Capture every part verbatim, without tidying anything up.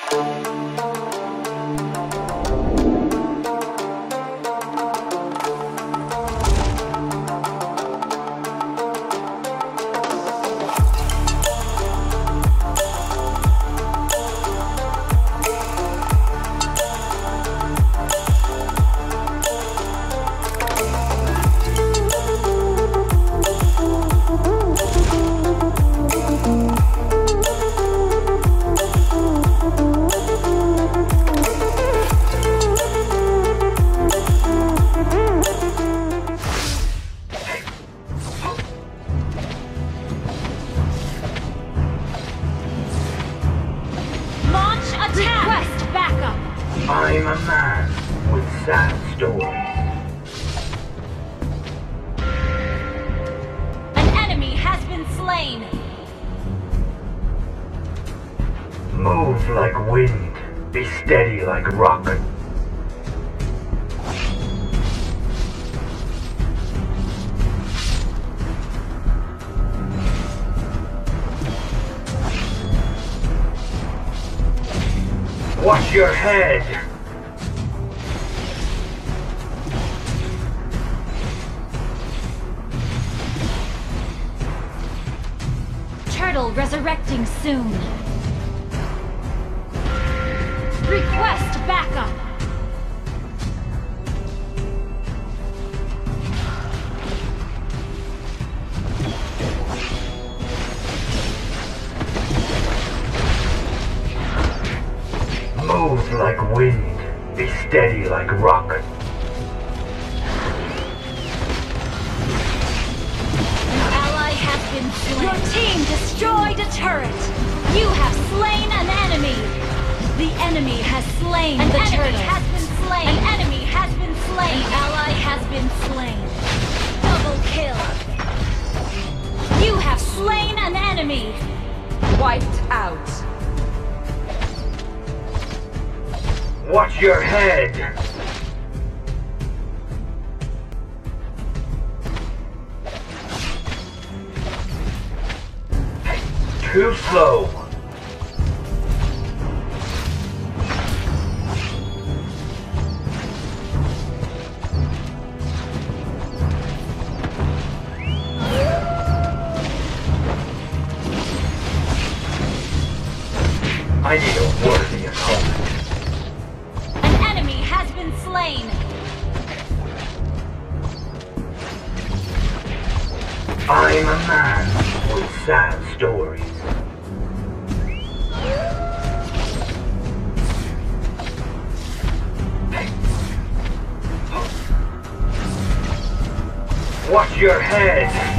I'm a man with sad stories. An enemy has been slain. Move like wind, be steady like rock. Watch your head! Turtle resurrecting soon. Request backup. Move like wind, be steady like rock. An ally has been slain. Your team destroyed a turret. You have slain an enemy. The enemy has slain An the enemy turtle. has been slain. An enemy has been slain. An ally has been slain. Double kill. You have slain an enemy. Wiped out. Watch your head! Too slow! I need a worthy opponent. Slain. I'm a man with sad stories. Watch your head!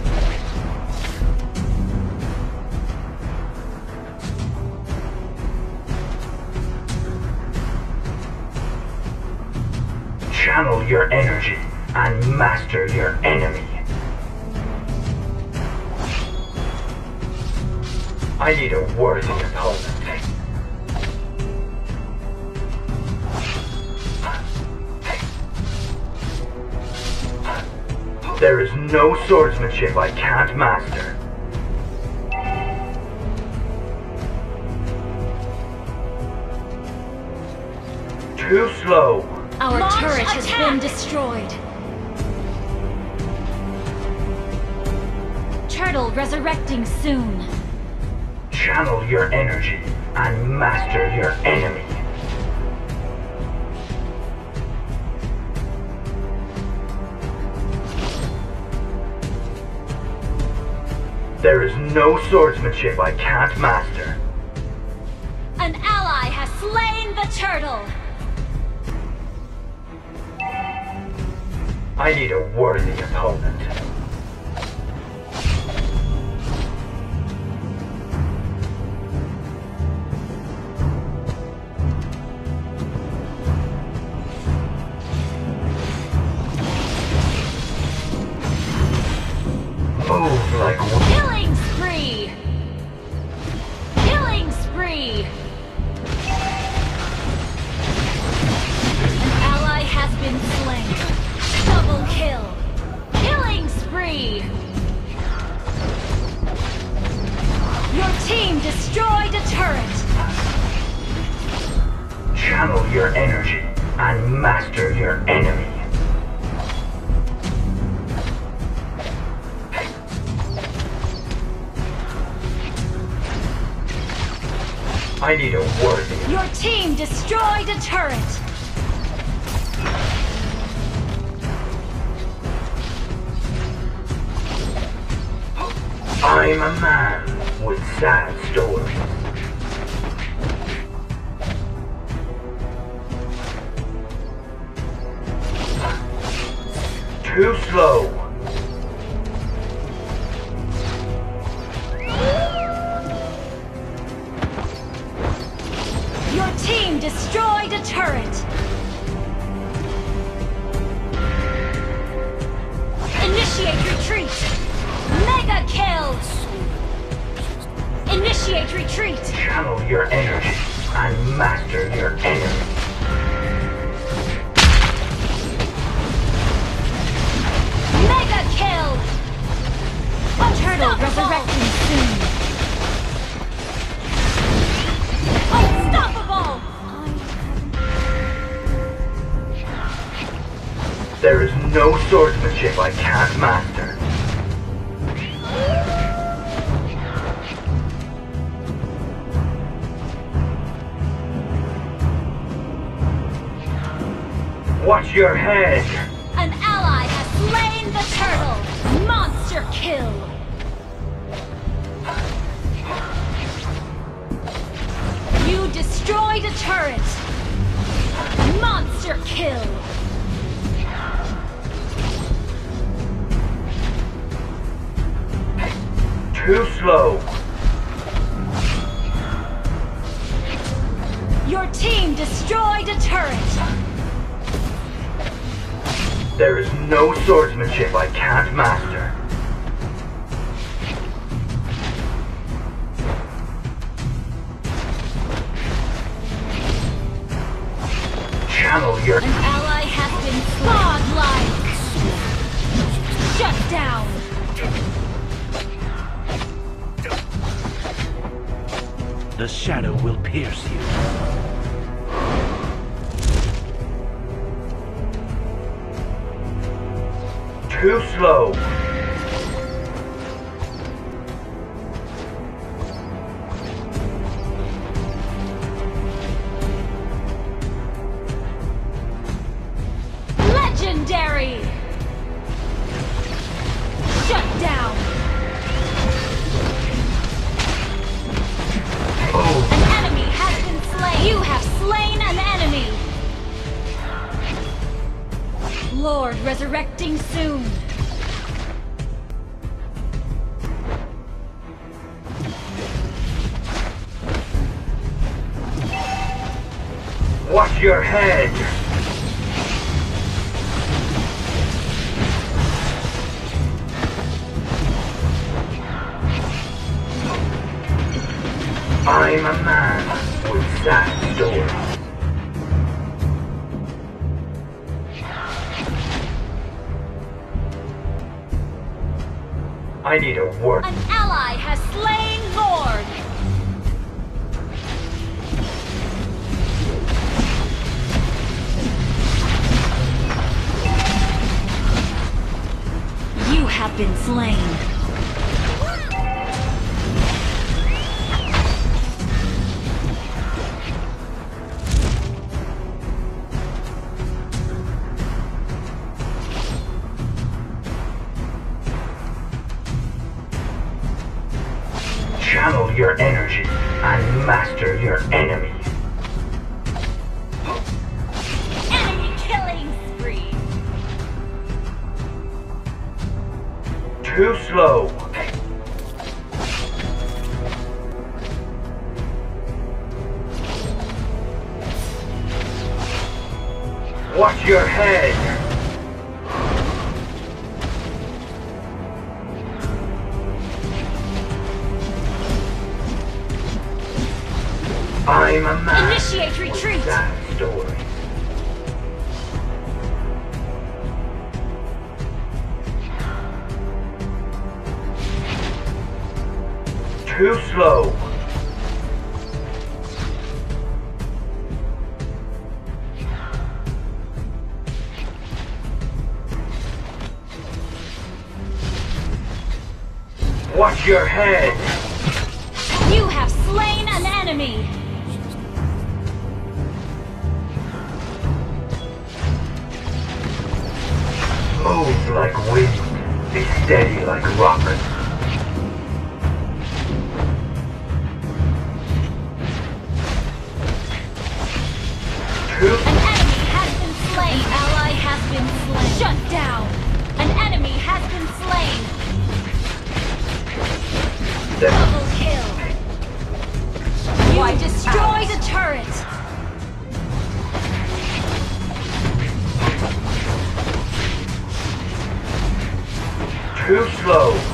Channel your energy and master your enemy. I need a worthy opponent. There is no swordsmanship I can't master. Too slow. Our Launch turret has attack. been destroyed. Turtle resurrecting soon. Channel your energy and master your enemy. There is no swordsmanship I can't master. An ally has slain the turtle. I need a worthy opponent. Move like wind. Killing spree. Killing spree. An ally has been slain. Double kill! Killing spree! Your team destroyed a turret! Channel your energy and master your enemy. I need a worthy. Your team destroyed a turret. I'm a man with sad stories. Too slow. Your team destroyed a turret. Initiate retreat. Mega kill. Initiate retreat. Channel your energy and master your enemy. Mega kill. Turtle resurrecting soon. Unstoppable. There is no swordsmanship I can't master. Watch your head! An ally has slain the turtle! Monster kill! You destroyed a turret! Monster kill! Too slow! Your team destroyed a turret! There is no swordsmanship I can't master. Channel your... An ally has been godlike! Shut down! The shadow will pierce you. Too slow. Legendary! Shut down! Oh. An enemy has been slain! You have slain an enemy! Lord resurrecting soon! Watch your head! I'm a man with sad stories. I need a word. An ally has slain Lord! You have been slain. Channel your energy and master your enemy. Enemy killing spree! Too slow. Watch your head. I'm a man. Initiate retreat! Sad story. Too slow. Watch your head! You have slain an enemy! Move like wind. Be steady like rock. Two. An enemy has been slain! An ally has been slain! Shut down! An enemy has been slain! Double kill! You Wiped destroyed out. a turret! Too slow.